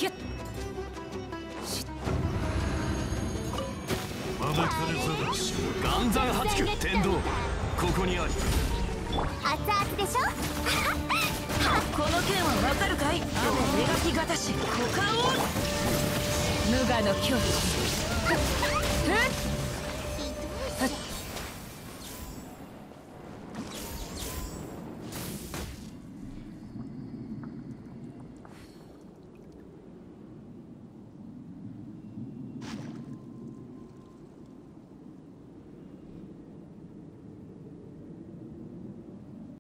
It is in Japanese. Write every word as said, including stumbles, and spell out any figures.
ひゅっ招かれざらし岩山八九天道ここにあり。 熱々でしょこの剣はわかるかい。雨描きがたし股間を無我の境地。ふっ